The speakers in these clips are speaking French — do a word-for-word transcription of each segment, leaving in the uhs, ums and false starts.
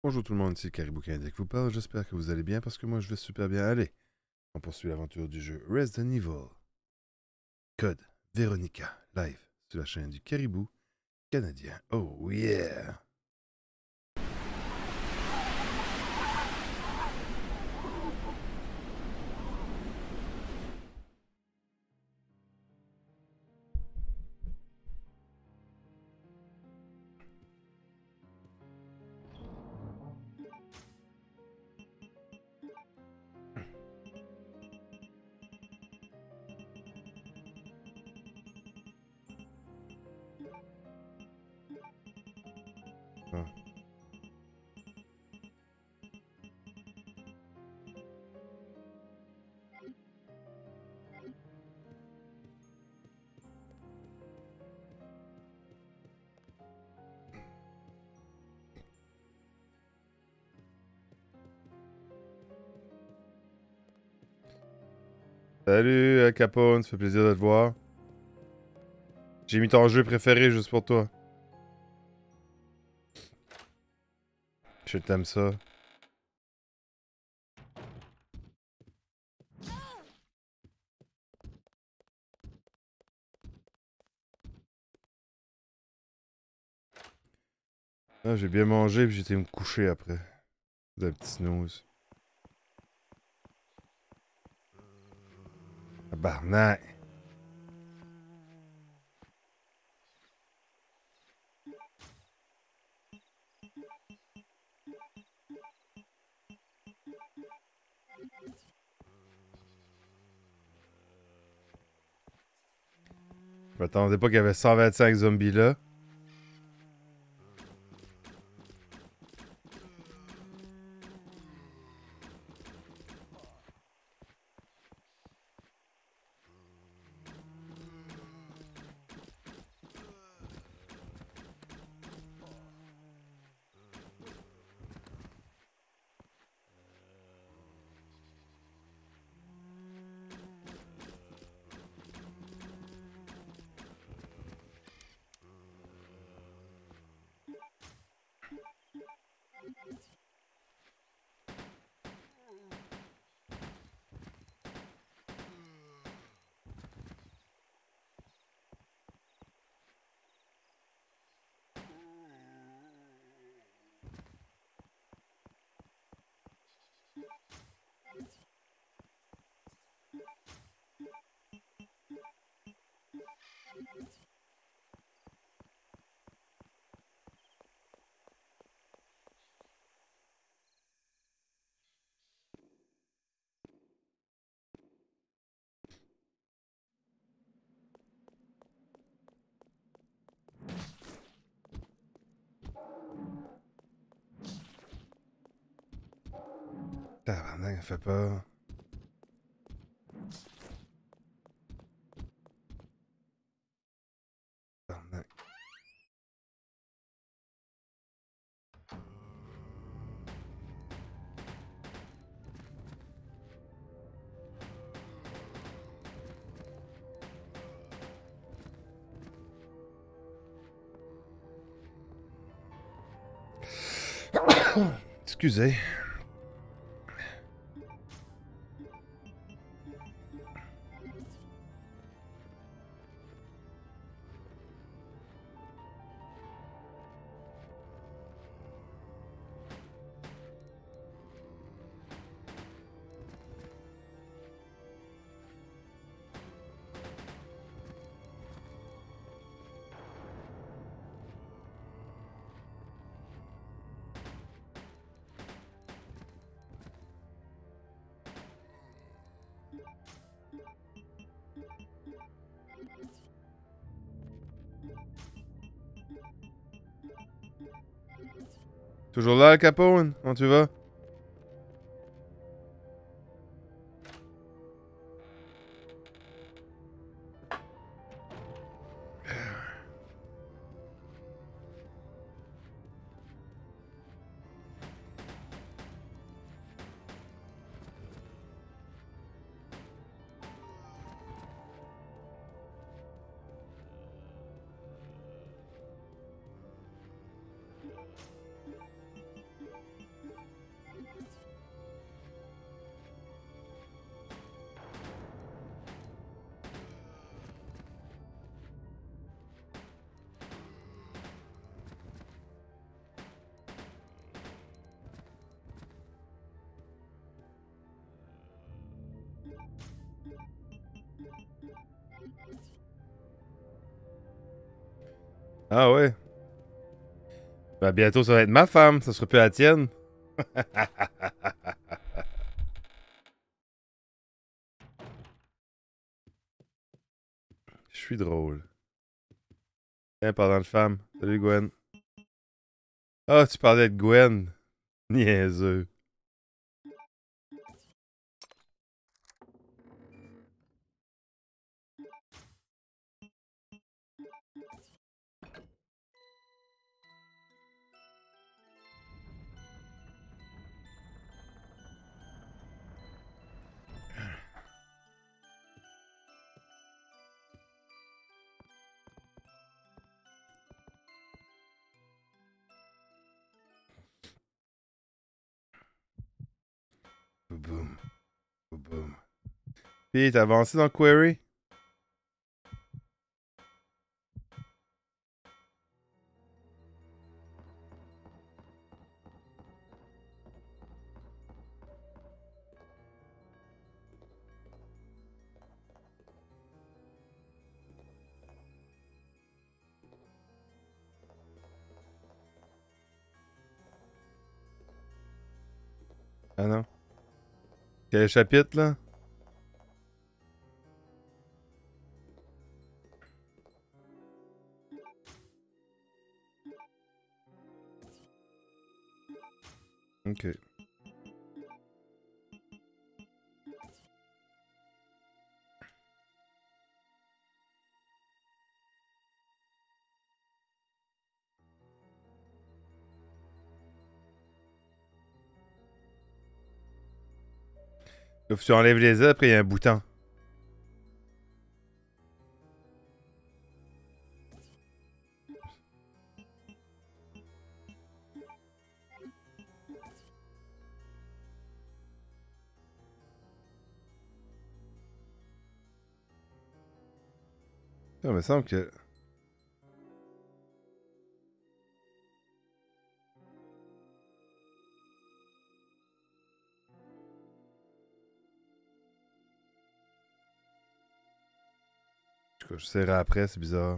Bonjour tout le monde, c'est Caribou Canadien qui vous parle. J'espère que vous allez bien parce que moi je vais super bien. Allez, on poursuit l'aventure du jeu Resident Evil. Code Veronica, live sur la chaîne du Caribou Canadien. Oh yeah! Ah. Salut Al Capone, ça fait plaisir de te voir. J'ai mis ton jeu préféré juste pour toi. Je t'aime ça. Ah, j'ai bien mangé puis j'étais me coucher après. D'un petit snooze. Tabarnak! Je m'attendais pas qu'il y avait cent vingt-cinq zombies là. Tabarnak, ça fait peur. Tabarnak. Excusez. Toujours là, Al Capone? Comment tu vas? Ah ouais? Ben bientôt ça va être ma femme, ça sera plus la tienne. Je suis drôle. Tiens, parlant de femme. Salut Gwen. Ah, tu parlais de Gwen. Niaiseux. Boum, boum, boum. Puis, t'as avancé dans Query? Ah non. Quel chapitre, là? Ok. Là, faut que tu enlèves les ailes, après il y a un bouton. Ça me semble que... En tout cas, je serrai après, c'est bizarre.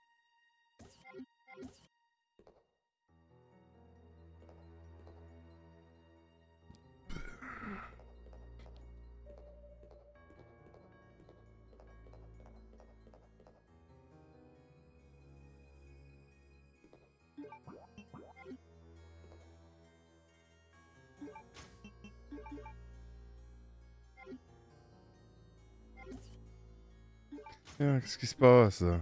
Ah, qu'est-ce qui se passe, là?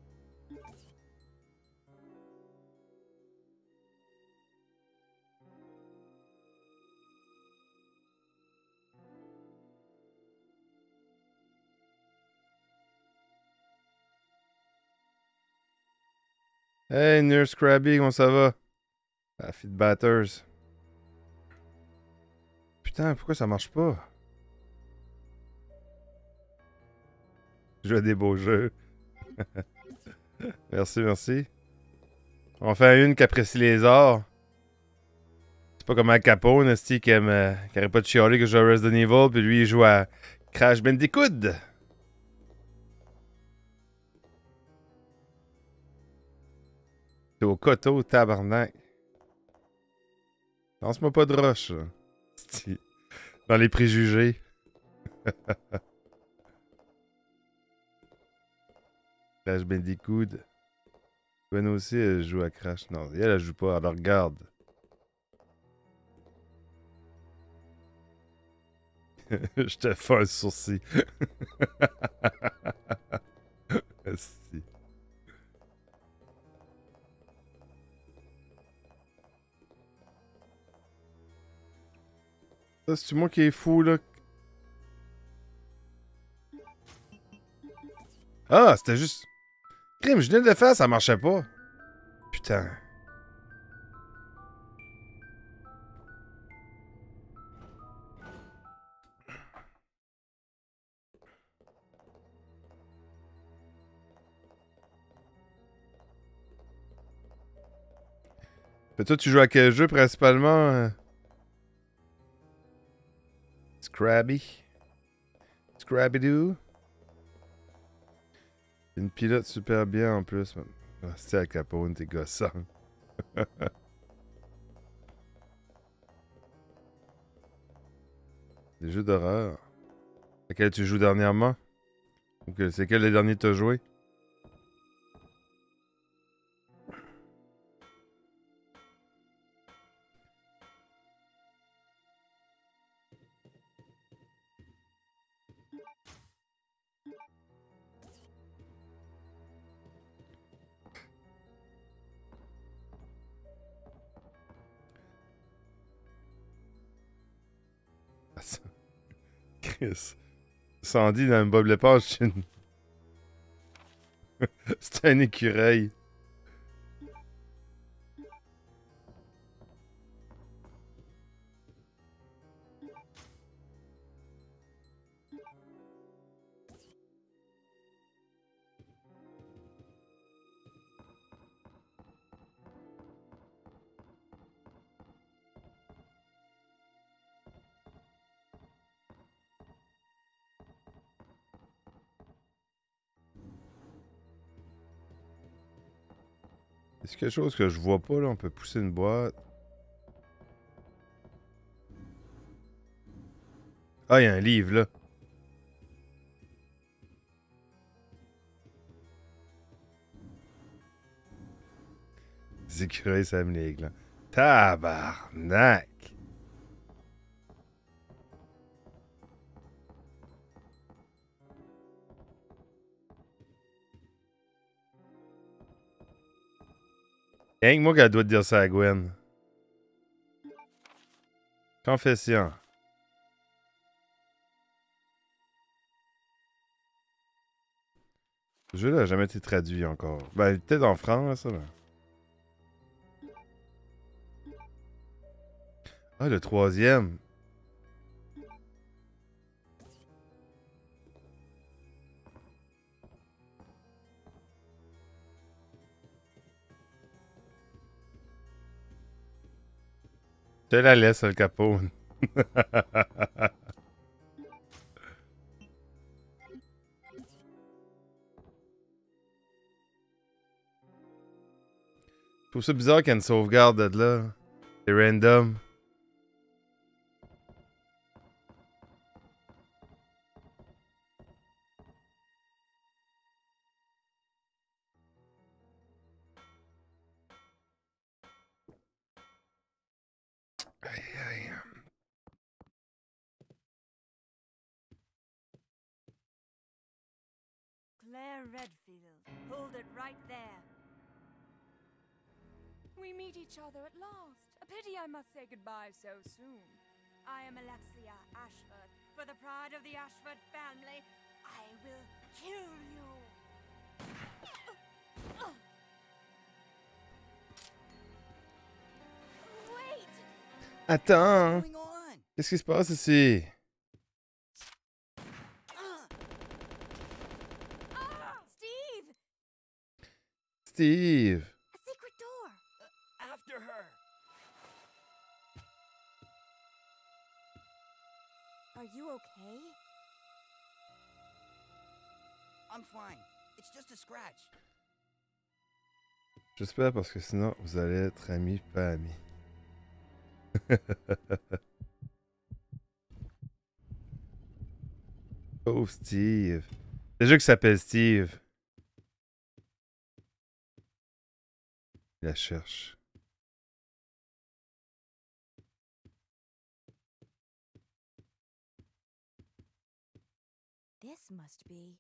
Hey, Nurse Krabby, comment ça va? La fille de Batters. Putain, pourquoi ça marche pas? Je joue à des beaux jeux. Merci, merci. On fait une qui apprécie les arts. C'est pas comme Al Capone, esti, qui aime, euh, qui arrête pas de chialer que je joue à Resident Evil, puis lui il joue à Crash Bandicoot. T'es au coteau, tabarnak. Lance-moi pas de roche, là. Esti. Dans les préjugés. Crash Bandicoot. Gwen aussi, elle joue à Crash. Non, elle, elle joue pas, elle regarde. Je te fais un sourcil. Esti. Ça, c'est-tu moi qui est fou, là? Ah, c'était juste... Crime, je venais de le faire, ça marchait pas. Putain. Mais toi, tu joues à quel jeu, principalement? euh? Scrabby? Scrabby-Doo? Une pilote super bien, en plus, man. Ah, c'est Al Capone, t'es gossant. Des jeux d'horreur. Lesquels tu joues dernièrement? Ou que c'est quel les derniers que t'as joué? Chris. Sandy dans le Bob l'éponge, c'est une... c'est un écureuil. Est-ce quelque chose que je vois pas là? On peut pousser une boîte. Ah, il y a un livre là. Les écureuils, ça me ligue là. Tabarnak! Rien que moi qu'elle doit te dire ça à Gwen. Confession. Ce jeu-là n'a jamais été traduit encore. Ben, peut-être en France, ça. Ben. Ah, le troisième. Je te la laisse, Al Capone. Je trouve ça bizarre qu'il y ait une sauvegarde de là. C'est random. Aïe, aïe. Claire Redfield, hold it right there. We meet each other at last. A pity I must say goodbye so soon. I am Alexia Ashford. For the pride of the Ashford family, I will kill you. Wait! Attends! Qu'est-ce qui se passe ici? Steve! Steve! A secret door! Uh, after her! Are you okay? I'm fine. It's just a scratch. J'espère parce que sinon, vous allez être amis, pas amis. Oh, Steve. C'est le jeu qui s'appelle Steve. Il la cherche. This must be...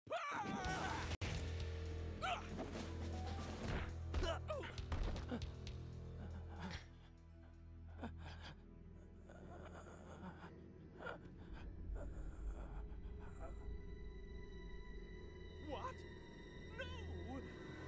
What? No!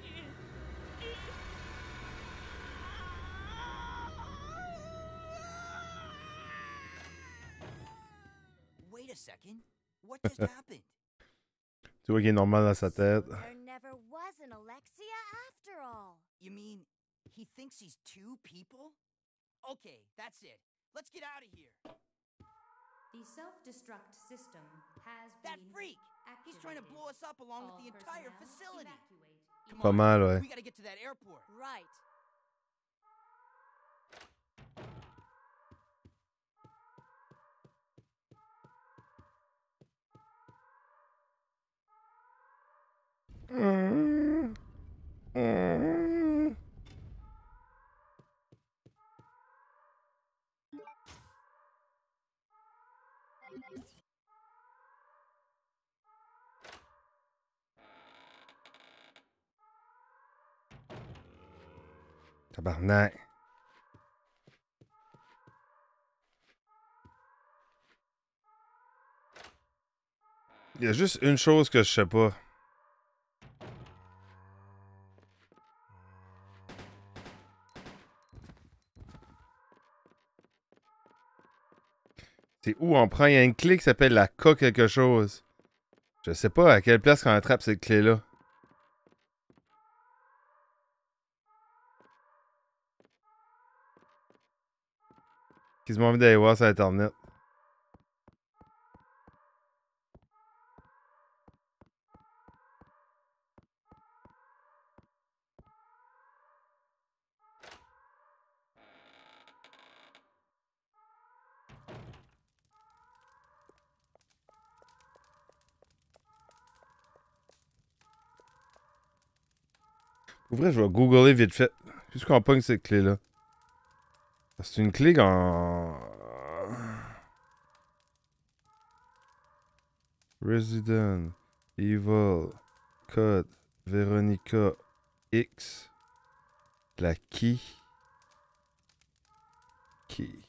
Wait a second. What just happened? Tu vois qu'il est normal dans sa tête. So there never was an Alexia after all. You mean he thinks he's two people? Okay, that's it. Let's get out of here. The self-destruct system has That been freak! He's trying to blow us up along with the All entire personnel facility. evacuate Come Pas on. mal, ouais. We gotta get to that airport. Right. Mm. Mm. Tabarnak. Il y a juste une chose que je sais pas. C'est où on prend. Il y a une clé qui s'appelle la K quelque chose. Je sais pas à quelle place qu'on attrape cette clé-là. Qu'ils m'ont envie d'aller voir sur Internet. Pour vrai, je vais googler vite fait. Puisqu'on pogne cette clé-là. C'est une clé en... Resident Evil Code Veronica X. La key. Key.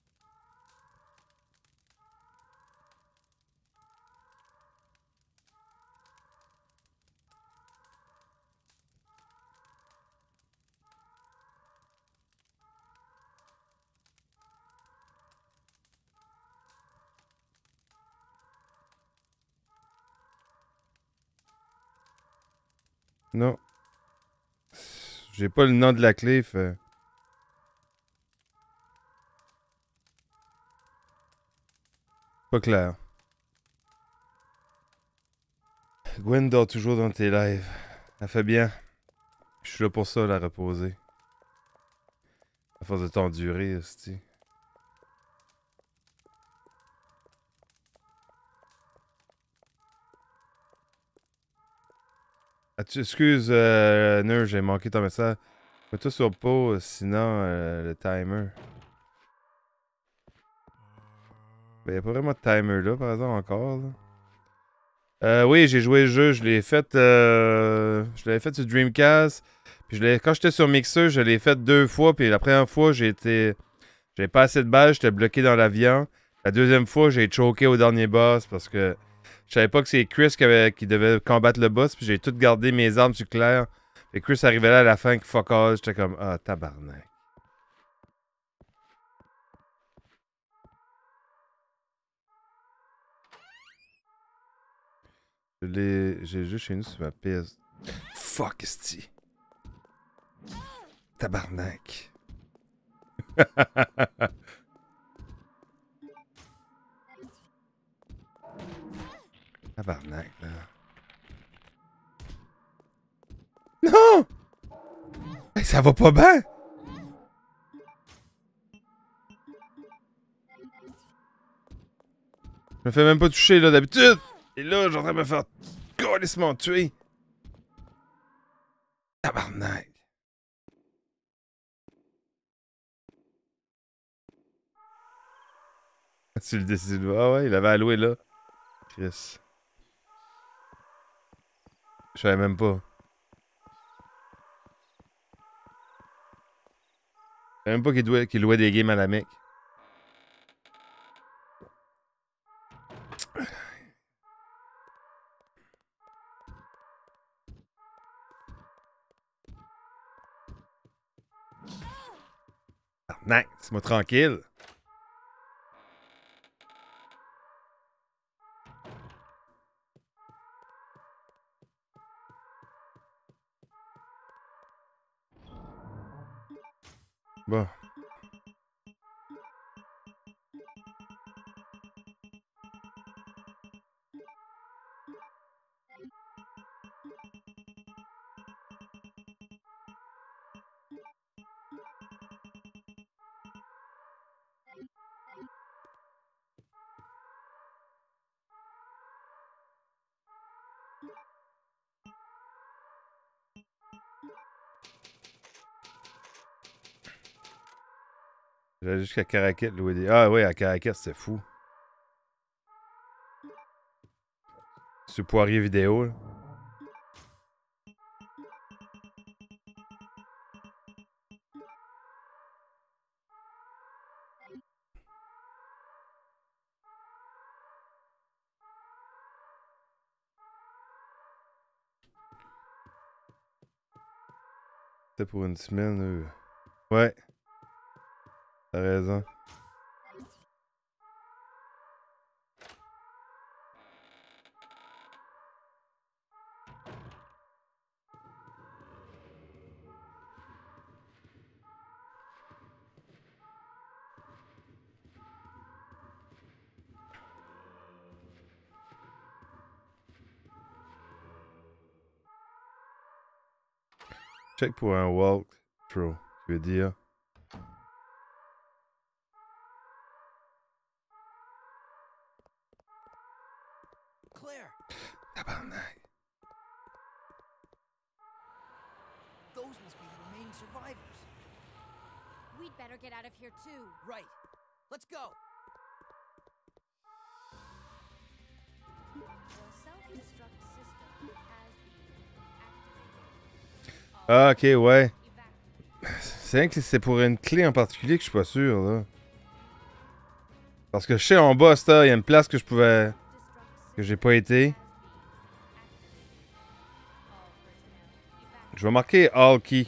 Non. J'ai pas le nom de la clé, fait. Pas clair. Gwen dort toujours dans tes lives. Elle fait bien. Je suis là pour ça, la reposer. À force de t'endurer, hostie. Ah, tu excuse, euh, Neur, j'ai manqué ton message. Mets-toi sur pause, sinon euh, le timer. Ben, y a pas vraiment de timer là, par exemple, encore. Là. Euh, oui, j'ai joué le jeu, je l'ai fait. Euh, je l'avais fait sur Dreamcast. Puis je l'ai, quand j'étais sur Mixer, je l'ai fait deux fois. Puis la première fois, j'ai été. J'avais pas assez de balles, j'étais bloqué dans l'avion. La deuxième fois, j'ai choqué au dernier boss parce que je savais pas que c'est Chris qui, avait, qui devait combattre le boss. Puis j'ai tout gardé mes armes sur clair. Et Chris arrivait là à la fin qui fuck all. J'étais comme, ah, tabarnak. Je l'ai. J'ai juste chez nous sur ma P S. Fuck, esti. Tabarnak. Tabarnak, là. Non! Hey, ça va pas bien! Je me fais même pas toucher, là, d'habitude! Et là, j'ai en train de me faire calissement tuer! Tabarnak! Tu le décides. Ah ouais, il avait alloué là. Chris. Je savais même pas. Je savais même pas qu'il louait, qu'il louait des games à la mec. Tabarnak, c'est-moi tranquille. Bon. J'allais jusqu'à Caracat, louer des... Ah oui, à Caracat, c'était fou. C'est Poirier vidéo, là. C'était pour une semaine. Euh... Ouais. T'as raison. Check pour un walkthrough, je veux dire. Claire, Tabarnak. those must be the remaining survivors. We'd better get out of here too. Right. Let's go. The self-destruct system has been activated. Ah, ok, ouais. Evacuate. C'est vrai que c'est pour une clé en particulier que je suis pas sûr, là. Parce que je sais en bas, ça, il y a une place que je pouvais... que j'ai pas été. Je vais marquer All Key.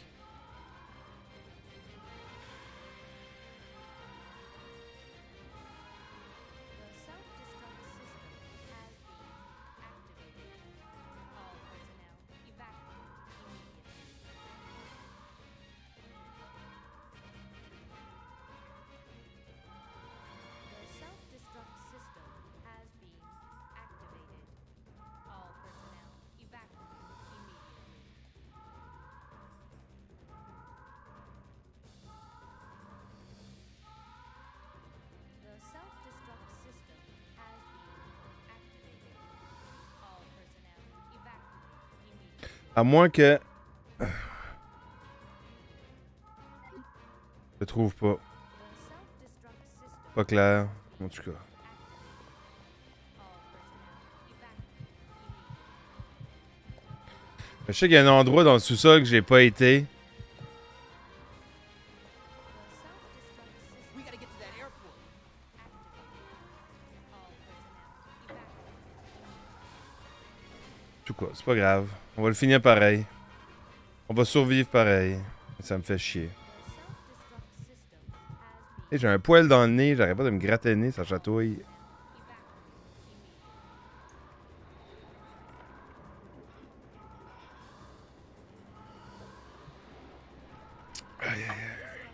À moins que... Je trouve pas. Pas clair. En tout cas. Je sais qu'il y a un endroit dans le sous-sol que j'ai pas été. We gotta get to that airport. En tout cas, c'est pas grave. On va le finir pareil. On va survivre pareil. Ça me fait chier. Hey, j'ai un poil dans le nez, j'arrête pas de me gratter le nez, ça chatouille. Aïe, aïe, aïe.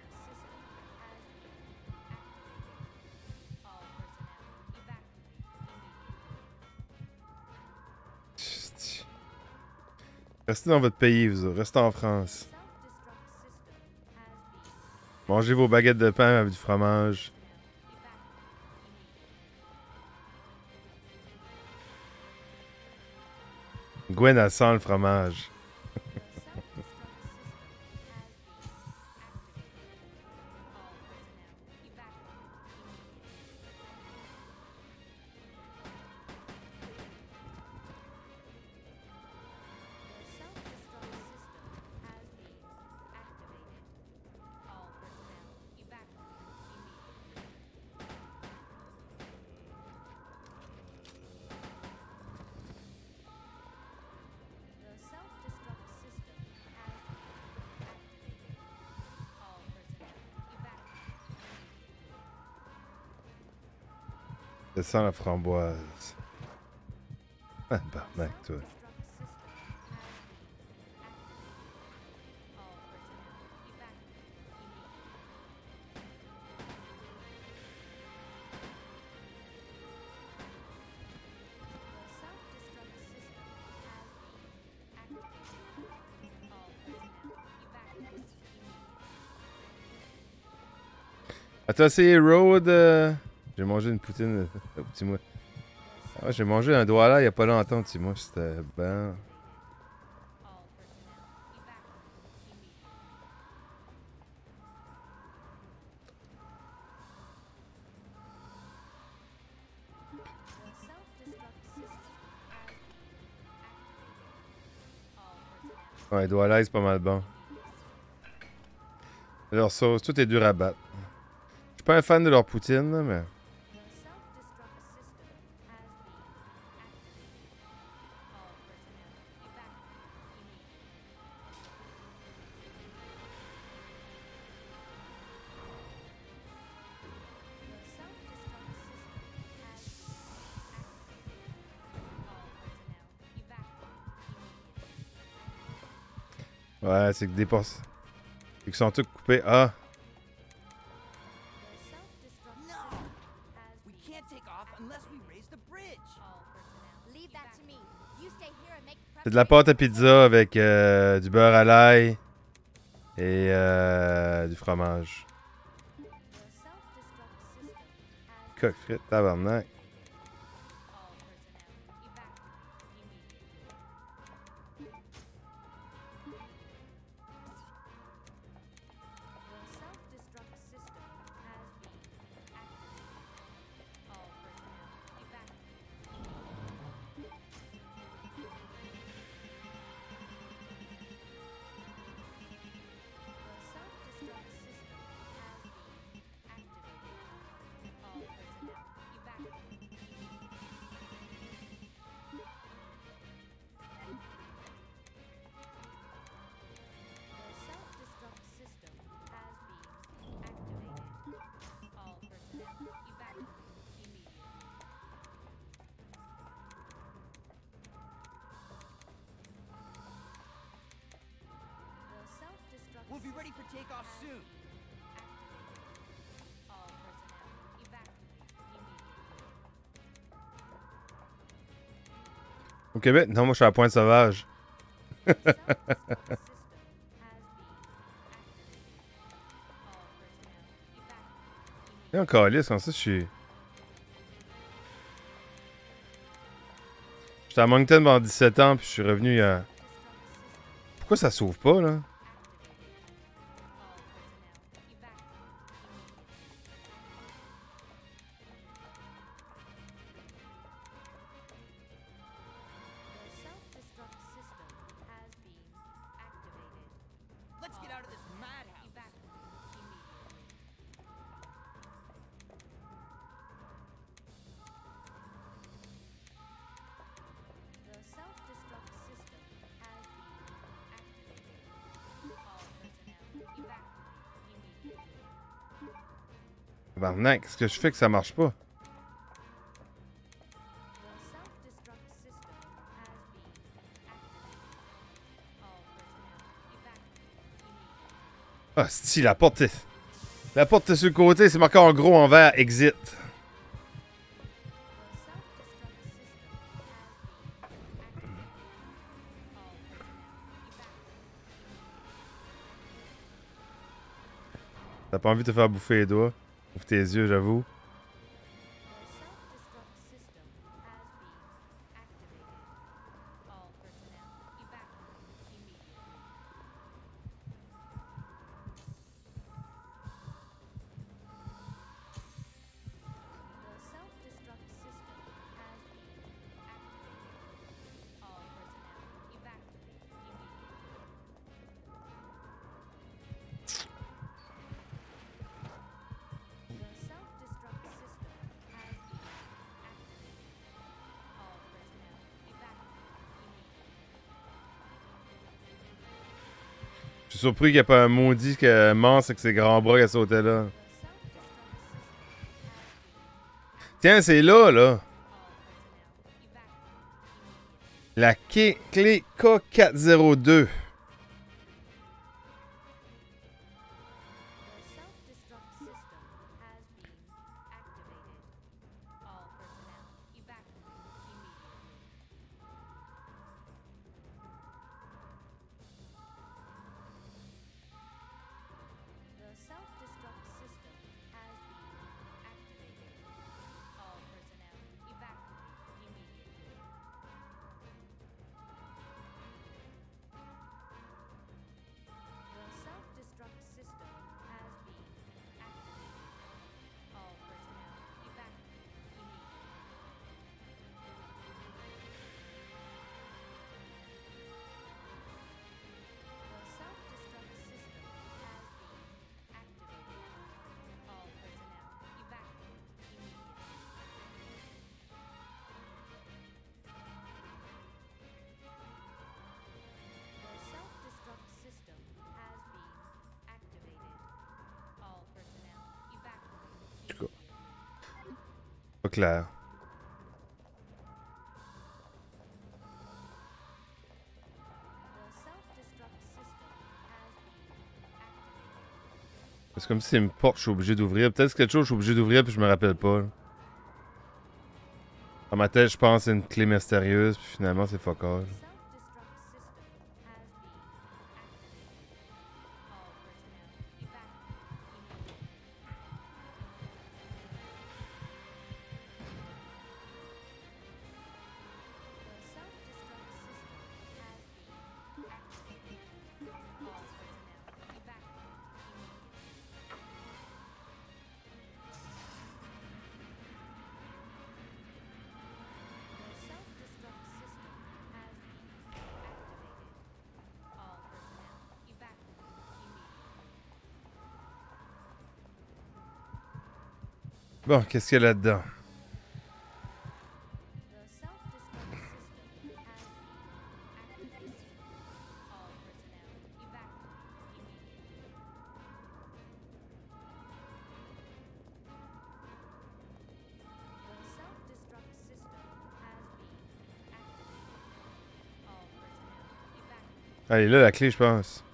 Chut. Restez dans votre pays, vous autres. Restez en France. Mangez vos baguettes de pain avec du fromage. Gwen, elle sent le fromage. Ça sent la framboise. Ah, barnac, toi. As-tu essayé Road? Euh... J'ai mangé une poutine au petit mois. Ah, j'ai mangé un doigt là il y a pas longtemps, petit mois. C'était ben. Ouais, Douala, c'est pas mal bon. Leur sauce, tout est dur à battre. Je suis pas un fan de leur poutine, là, mais... Ouais, c'est que des postes. C'est qu'ils sont tous coupés. Ah! No! We can't take off unless we raise the bridge. Leave that to me. You stay here and make C'est de la pâte à pizza avec euh, du beurre à l'ail et euh, du fromage. Coq frites, tabarnak. We'll be ready for takeoff soon. Au Québec? Non, moi je suis à la Pointe Sauvage. Et encore lisse, comme ça, je suis. J'étais à Moncton pendant dix-sept ans, puis je suis revenu il y a. Pourquoi ça s'ouvre pas, là? Let's get out of this madhouse. Barnac, qu'est-ce que je fais que ça marche pas? Ah, si, la porte est... La porte est sur le côté, c'est marqué en gros en vert, exit. T'as pas envie de te faire bouffer les doigts? Ouvre tes yeux, j'avoue. Je suis surpris qu'il n'y ait pas un maudit que mince avec ses grands bras qui a sauté là. Tiens, c'est là, là. La clé K quatre zéro deux. clair. C'est comme si une porte, je suis obligé d'ouvrir. Peut-être que quelque chose, je suis obligé d'ouvrir puis je me rappelle pas. Là. Dans ma tête, je pense que c'est une clé mystérieuse, puis finalement, c'est fuck all. Bon, qu'est-ce qu'il y a là-dedans? Allez, là, la clé, je pense.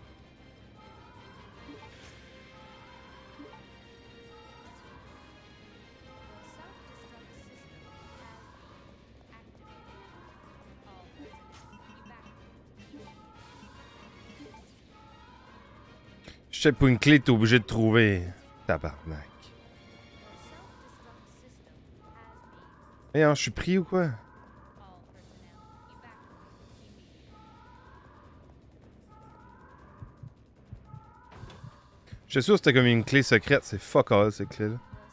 Je sais pour une clé, t'es obligé de trouver. Tabarnak. Eh, hein, je suis pris ou quoi? Je suis sûr que c'était comme une clé secrète. C'est fuck all, ces clés-là.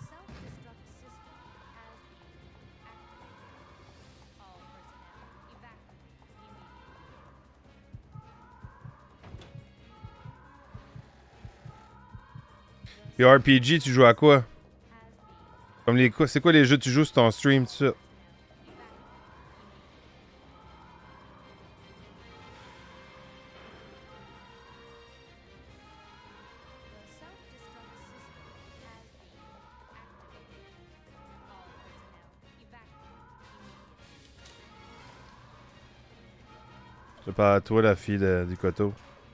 Et R P G, tu joues à quoi? Comme les quoi? C'est quoi les jeux que tu joues sur ton stream, tout ça? Je parle à toi, la fille de, du coteau.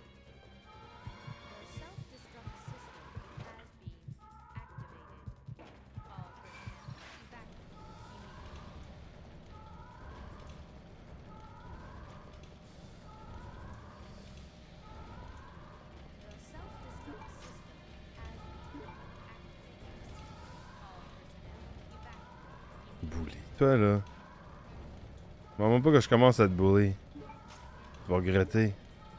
Bully. Toi, là. Moi, pas que je commence à te bully. Tu vas regretter.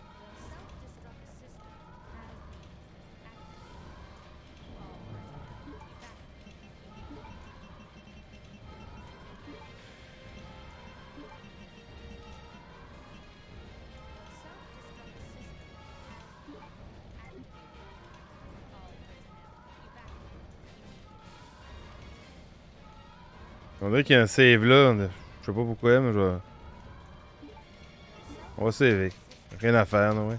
On dirait qu'il y a un save là. Je sais pas pourquoi, mais je vais... On va saver. Rien à faire, non, ouais.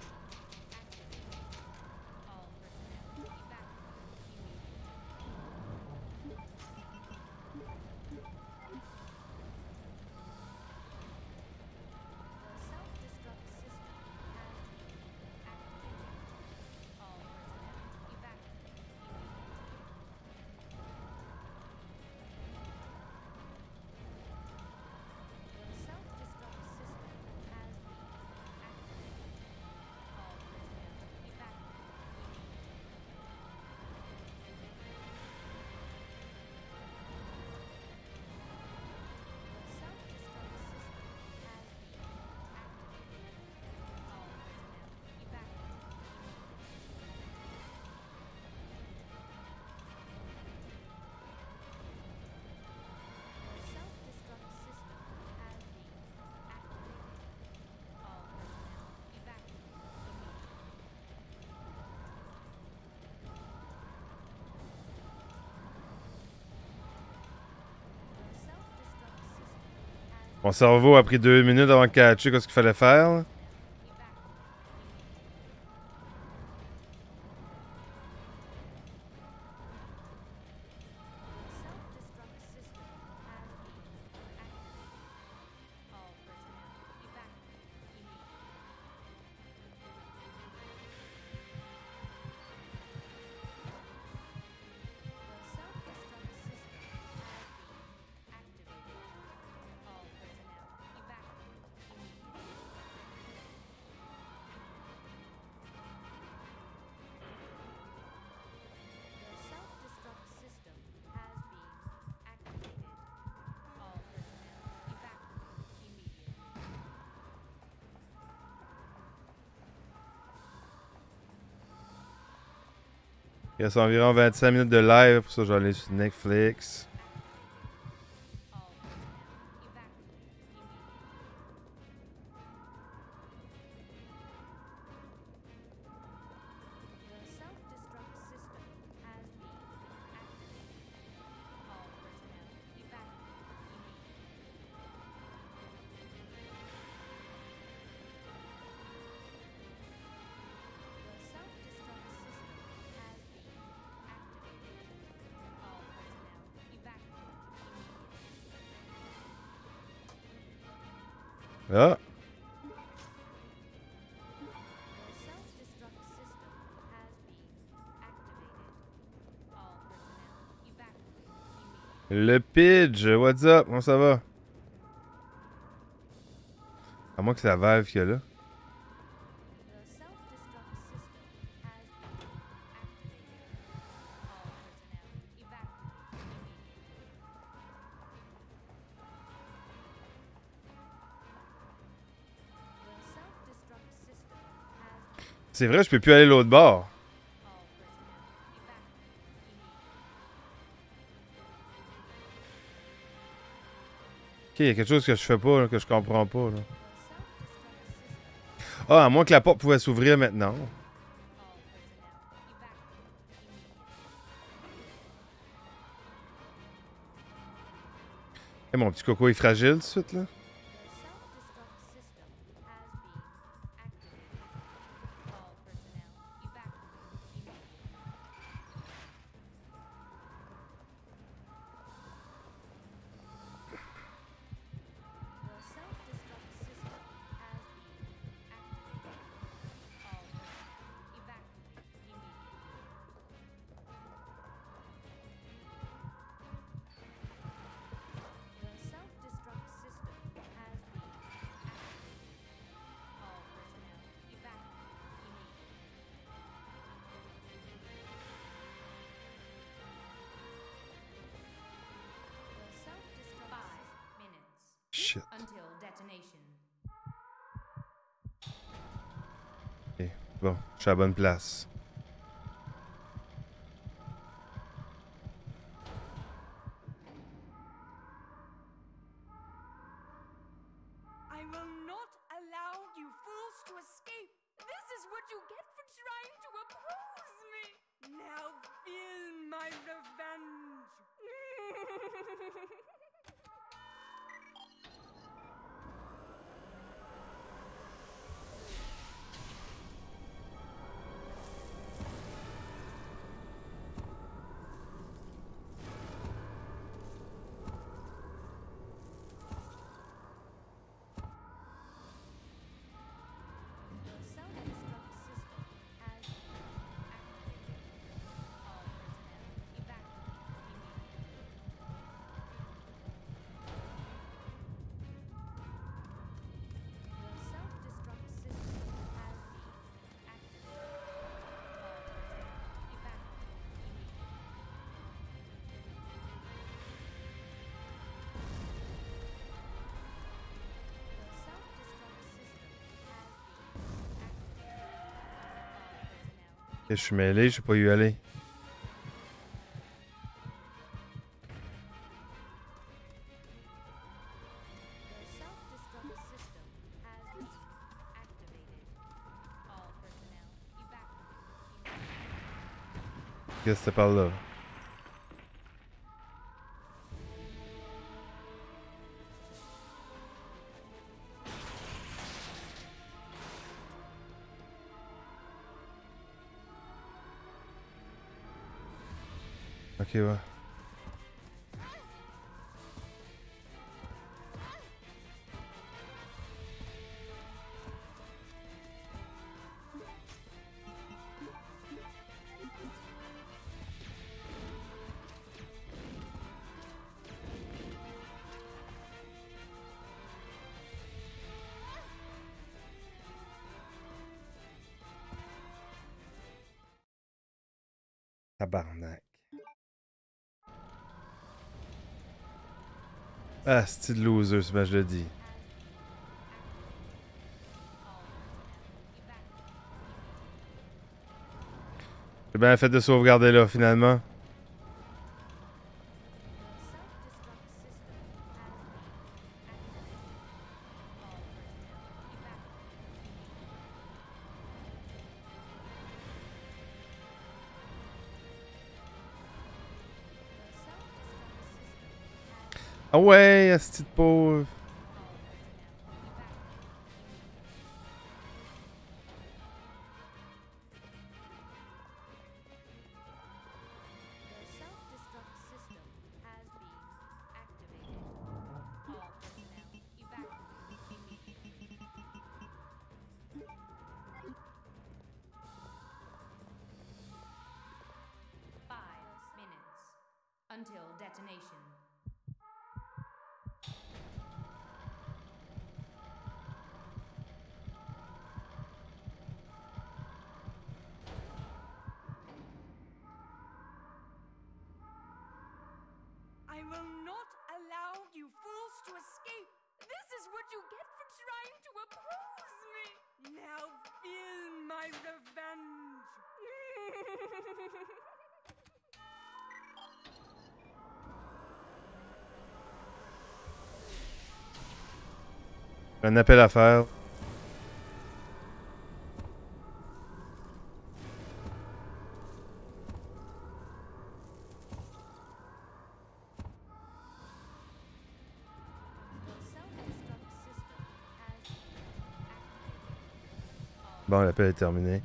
Mon cerveau a pris deux minutes avant de catcher ce qu'il fallait faire. Là. Il reste environ vingt-cinq minutes de live, pour ça je vais aller sur Netflix. Ah! Le Pidge, what's up? Comment ça va? À moins que c'est la Valve qu'il y a là. C'est vrai, je peux plus aller l'autre bord. Ok, il y a quelque chose que je fais pas, là, que je comprends pas. Là. Ah, à moins que la porte pouvait s'ouvrir maintenant. Hey, mon petit coco est fragile tout de suite, là. Shit. Ok, bon, je suis à la bonne place. I will not allow you fools to escape. This is what you get for trying to oppose me. Now feel my revenge. Ok, je suis mêlé, je sais pas où aller. Qu'est-ce que c'était par là? Ok, ouais. Tabarnak. Ah, c'est de loser, ce match le dit. Je sais bien fait de sauvegarder là, finalement. Ah ouais, asti de pauvre. Until detonation. I will not allow you fools to escape. This is what you get for trying to oppose me. Now feel my revenge. Un appel à faire. Bon, l'appel est terminé.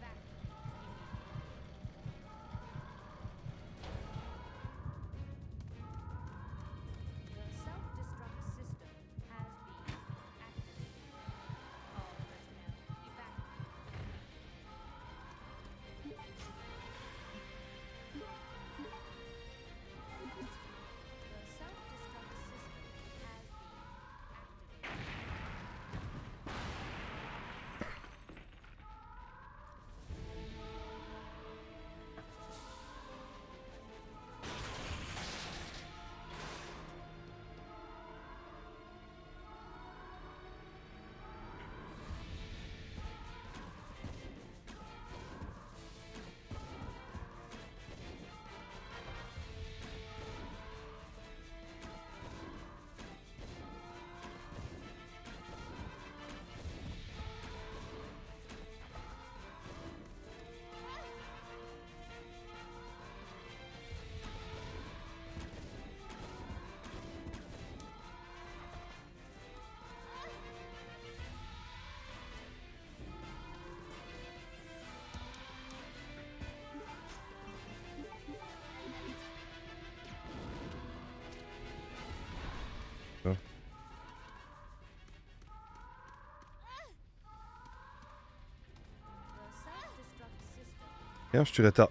Bien, je suis retard.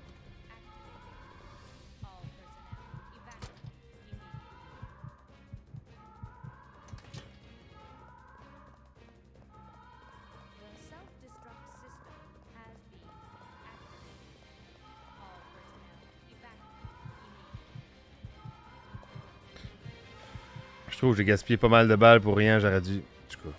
Je trouve que j'ai gaspillé pas mal de balles pour rien, j'aurais dû. En tout cas.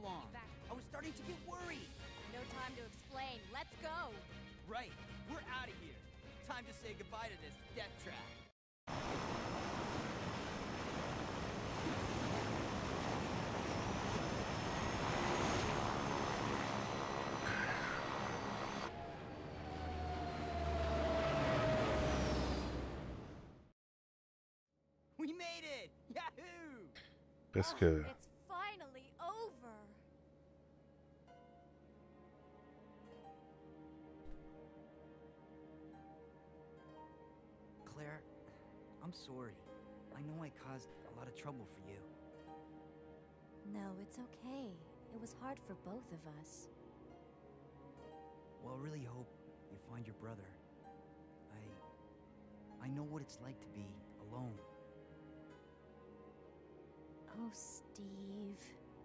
along? I was starting to get worried. No time to explain. Let's go. Right, we're out of here. Time to say goodbye to this death trap. We made it! Yahoo! Presque. Oh, it's finally over. Claire, I'm sorry. I know I caused a lot of trouble for you. No, it's okay. It was hard for both of us. Well, I really hope you find your brother. I... I know what it's like to be alone. Oh, Steve.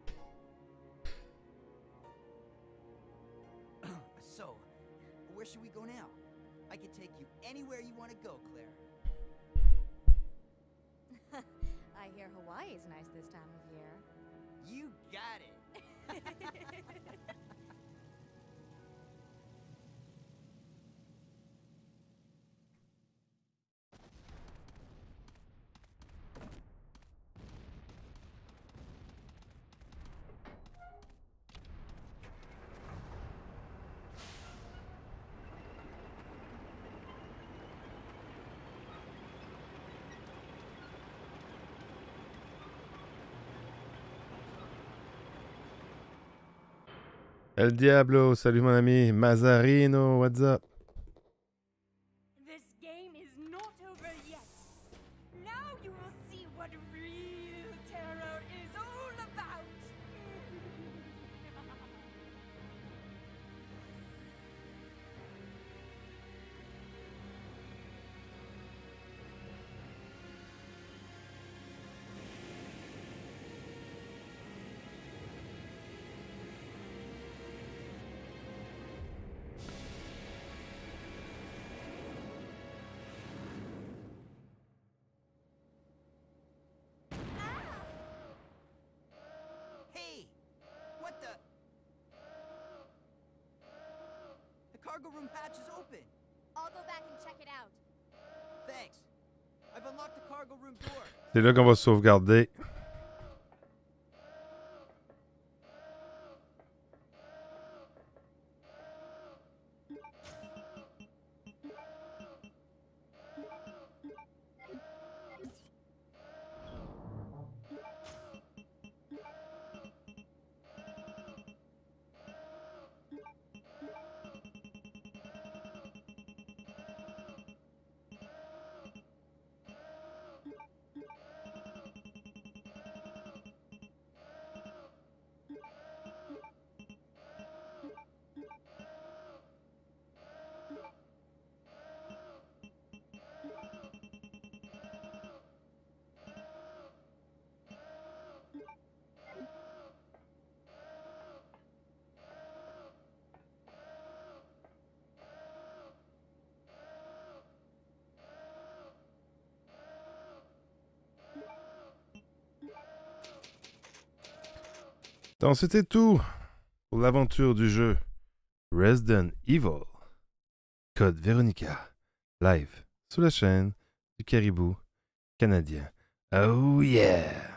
So, where should we go now? I can take you anywhere you want to go, Claire. I hear Hawaii's nice this time of year. You got it! El Diablo, salut mon ami. Mazarino, what's up? This game is not over yet. Now you will see what real terror is all about. Hey! What the... The cargo room hatch is open! I'll go back and check it out. Thanks. I've unlocked the cargo room door. C'est là qu'on va sauvegarder. Donc c'était tout pour l'aventure du jeu Resident Evil Code Veronica live sur la chaîne du Caribou canadien. Oh yeah!